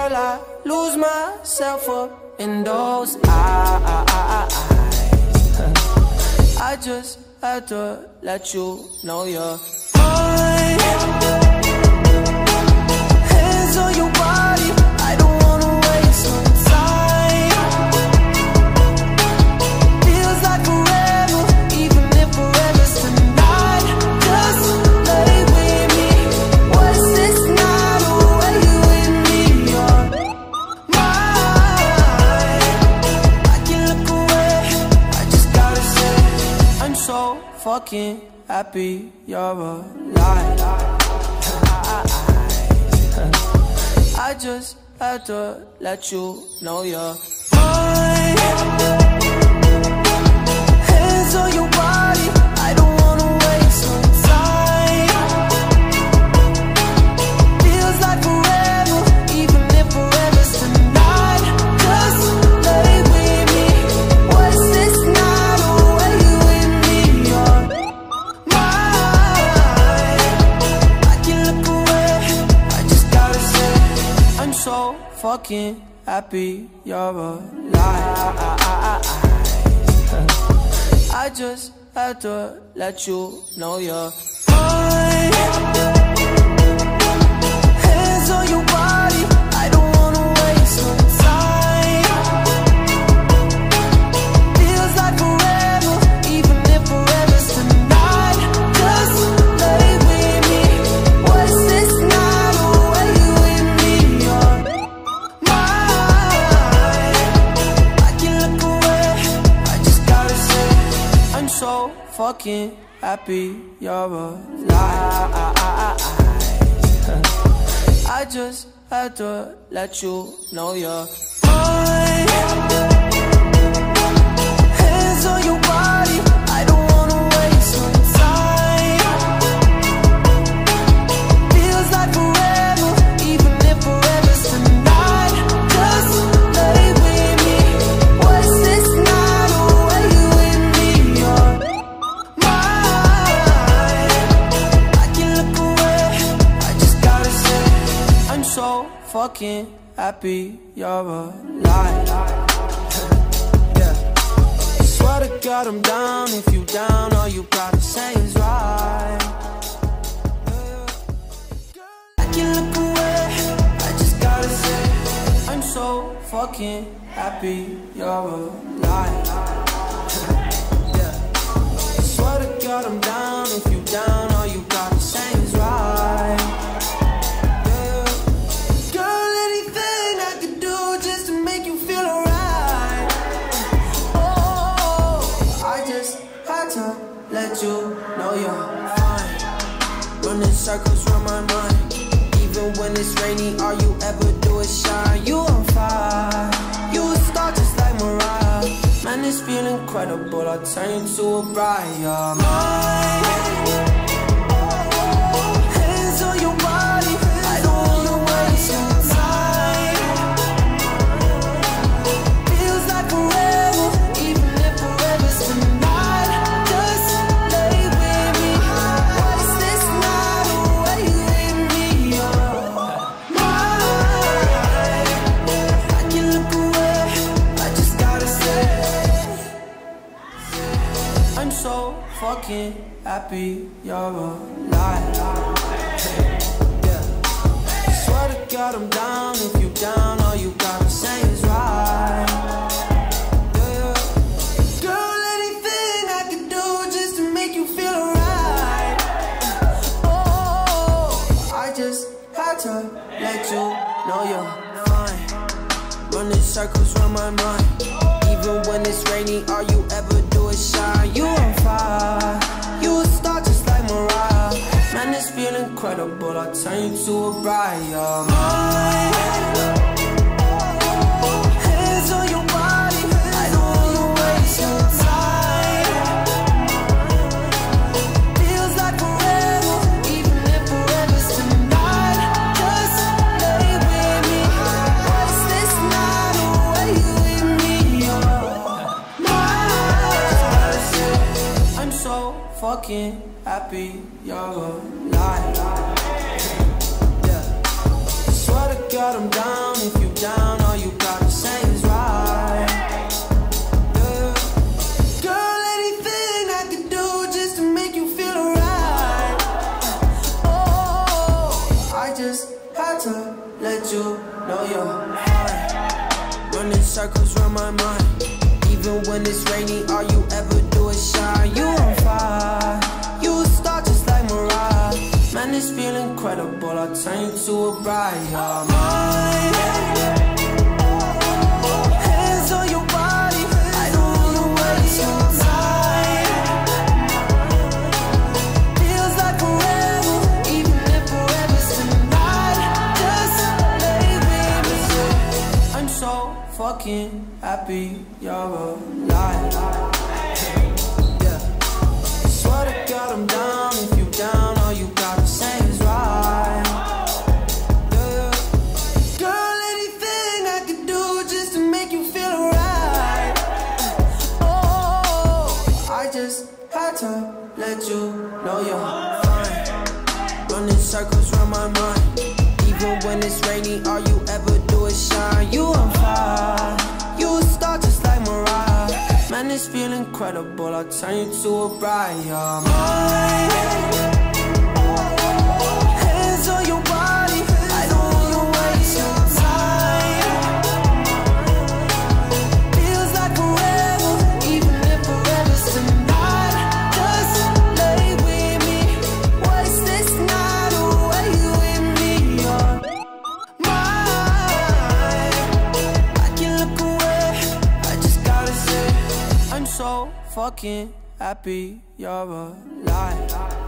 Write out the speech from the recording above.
Will I lose myself up in those eyes? I just had to let you know you're mine. Hands on your body, I don't wanna waste no time. Feels like forever, even if forever's tonight. Just lay with me. What's this night away with me? You're mine. I can look away, I just gotta say I'm so fucking happy you're alive. I just had to let you know you're mine. Hands on your body, I don't wanna waste no time. Feels like forever, even if forever's tonight. Just lay with me. What's this night away with me? You're mine. I can look away, I just gotta say I'm so fucking happy you're alive. I just had to let you know you're mine. Hands on your body, I don't wanna waste no time. Feels like forever, even if forever's tonight. Just lay with me. What's this night away with me? You're mine. I can look away, I just gotta say I'm so fucking happy you're alive. I just had to let you know you're mine. Hands on your body, I don't wanna waste no time. Feels like forever, even if forever's tonight. Just lay with me. What's this night away with me? You're mine. I can look away, I just gotta say I'm so fucking happy you're alive. Yeah. Swear to God I'm down. If you down, all you gotta say is right. I can look away, I just gotta say I'm so fucking happy you're alive. Yeah. Swear to God I'm down. If you down, all you gotta say is right. Yeah. Girl, anything I could do just to make you feel alright. Oh, I just had to let you know you're fine. Running circles around my mind. Even when it's rainy, all you ever do is shine. You on fire, you a star just like Mariah. Man, this feel incredible, I'll turn you to a bride. You're mine. Hands on your body, I don't wanna waste no time. Feels like forever, even if forever's tonight. Just lay with me. What's this night away with me? You're mine. I can look away, I just gotta say I'm so fucking happy you're alive. Yeah. Swear to God I'm down. If you down, all you gotta say is right. Yeah. Girl, anything I could do just to make you feel alright. Oh, I just had to let you know you're fine. Running circles around my mind. Even when it's rainy, all you ever do is shine. You on fire, you a star just like Mariah. Man, this feel incredible, I'll turn you to a bride. You're mine. Hands on your body, I don't wanna waste no time. Feels like forever, even if forever's tonight. Just lay with me. What's this night away with me? You're mine. I'm so fucking happy you're alive. Yeah. Swear to God I'm down. If you just had to let you know you're fine. Running circles around my mind. Even when it's rainy, all you ever do is shine. You on fire, you a star just like Mariah. Man, this feel incredible, I'll turn you to a bride. You're mine. Hands on your body, I don't wanna waste your time. Feels like forever, even if forever's tonight. Just lay with me. I'm so fucking happy you're alive. Yeah. Swear to God I'm down. If you down, all you gotta say is right. Yeah. Girl, anything I could do just to make you feel alright. Oh, I just had to let you know you're fine. Running circles around my mind. Even when it's rainy, all you ever do is shine. You on fire, you a star just like Mariah. Man, this feel incredible, I'll turn you to a bride. You're mine. Hands on your body, I don't wanna waste your time. Feels like forever, even if forever's tonight. Just lay with me, waste this night away with me. You're mine. I can look away, I just gotta say I'm so fucking happy you're alive.